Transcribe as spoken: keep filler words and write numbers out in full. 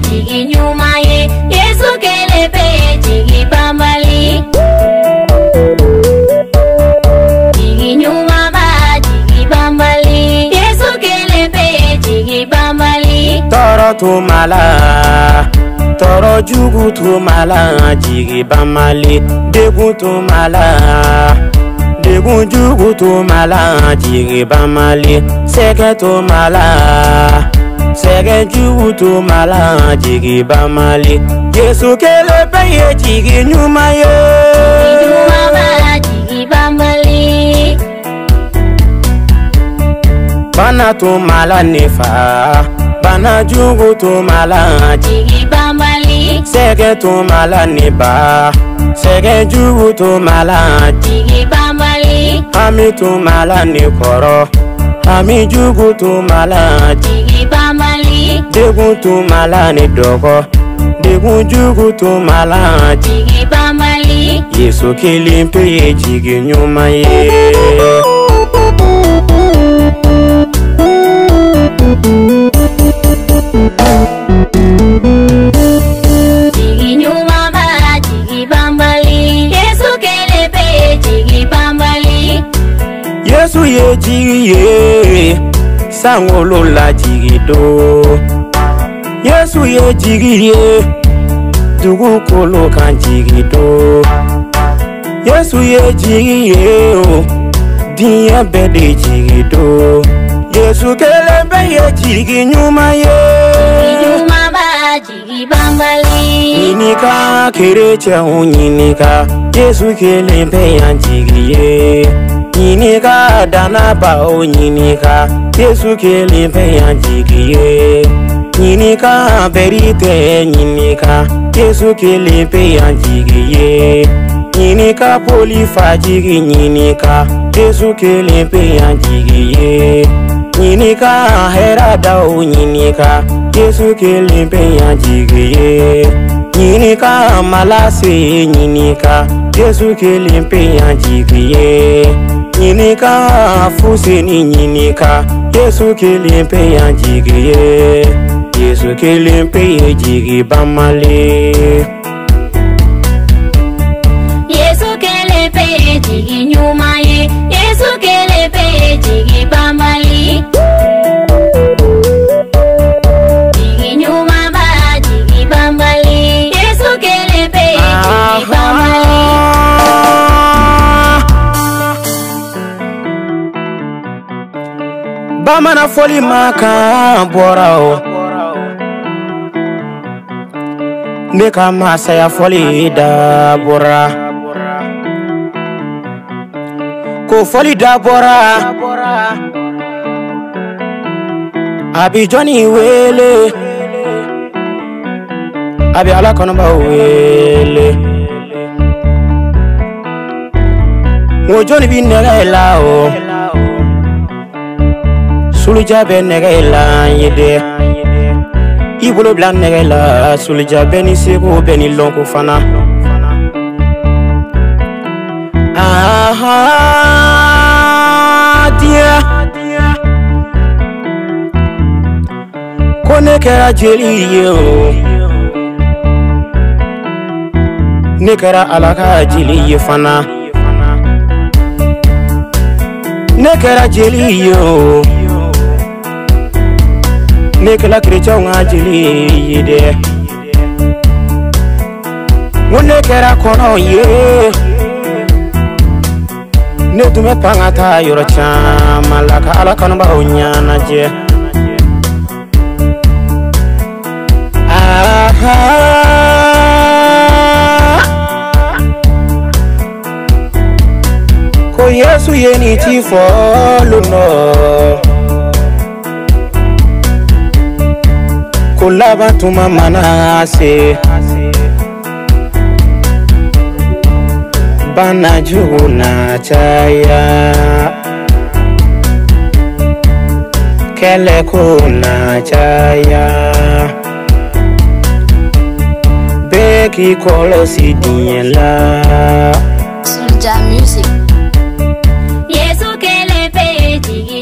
jigi nyumaye Yesu kelepe jigi bambali Jigi nyuma ba jigi bambali Yesu kelepe jigi bambali Toro tu mala Toro jugu tu mala jigi bambali Degun tu mala Degun jugu tu mala jigi bambali Seke tu mala Seke jugu tu mala jigi bambali Yesu kelepe ye jigi nyuma ye Nyuma ba jigi bambali Bana tu mala nefa Bana jugu tu mala jigi bambali Seke tu mala neba Seke jugu tu mala jigi bambali Ami tu mala nekoro Ami jugu tu mala jigi bambali Degun tu mala ne dogo Degun jugu tu mala jigi bambali Yesu kelimpe ye jigi nyuma ye Jigi nyuma ba jigi bambali Yesu kelepe jigi bambali Yesu ye jigi ye Sangolo la jigi do Yesu ye jigi ye Dugu kolo kan jigi do Yesu ye jigi ye o Diya bede jigi do Yesu kelembe ye jigi nyuma ye Nyuma ba jigi bambali Yinika kereche hu yinika Yesu kelembe ya jigi ye Yinika danaba hu yinika Yesu kelembe ya jigi ye Yinika berite yinika Yesu kelembe ya jigi ye Yinika polifa jigi yinika Yesu kelembe ya jigi ye Yinika herada o yinika Yesu kelembe ya jigi ye Yinika malase yinika Yesu kelembe ya jigi ye Yinika fuseni yinika Yesu kelembe ya jigi ye Yesu kelembe ya jigi bamale Yesu kelepe jigi nyuma ye Yesu kelepe jigi bambali Jigi nyuma ba jigi bambali Yesu kelepe jigi bambali Bamana foli maka bora o Neka masaya foli da bora Ko foli da bora Abi Johnny wele Abi ala konoba wele Mo Johnny bi nega la o Sulija be nega la yede Ibolo blan nega la Sulija beni seko beni lonko fana Aha dia Kone kera jeli yo Nekera alaka jeli fana Nekera jeli yo Nekela krecha nga jeli yede Nekera kono ye Netume pangata yoro chama Laka alaka namba onyana je Aha Ko Yesu yeni ti follow no Ko laba tuma manase Bana jugu na chaya Kele ko na chaya Beki kolo si diela Sulja Music. Yesu kelepe jigi